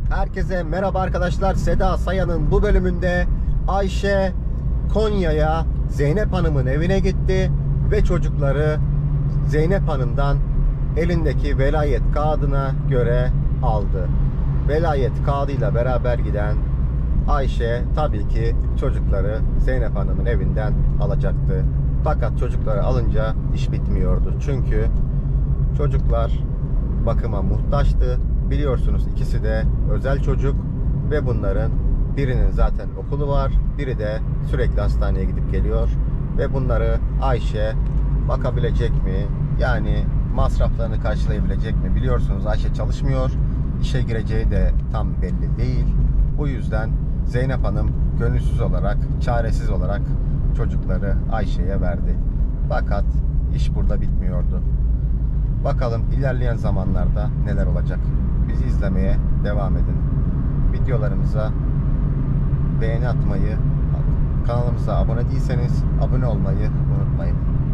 Herkese merhaba arkadaşlar. Seda Sayan'ın bu bölümünde Ayşe Konya'ya Zeynep Hanım'ın evine gitti ve çocukları Zeynep Hanım'dan elindeki velayet kağıdına göre aldı. Velayet kağıdıyla beraber giden Ayşe tabii ki çocukları Zeynep Hanım'ın evinden alacaktı. Fakat çocukları alınca iş bitmiyordu. Çünkü çocuklar bakıma muhtaçtı. Biliyorsunuz ikisi de özel çocuk ve bunların birinin zaten okulu var, biri de sürekli hastaneye gidip geliyor ve bunları Ayşe bakabilecek mi? Yani masraflarını karşılayabilecek mi? Biliyorsunuz Ayşe çalışmıyor, işe gireceği de tam belli değil. Bu yüzden Zeynep Hanım gönülsüz olarak, çaresiz olarak çocukları Ayşe'ye verdi. Fakat iş burada bitmiyordu. Bakalım ilerleyen zamanlarda neler olacak. Bizi izlemeye devam edin. Videolarımıza beğeni atmayı, kanalımıza abone değilseniz abone olmayı unutmayın.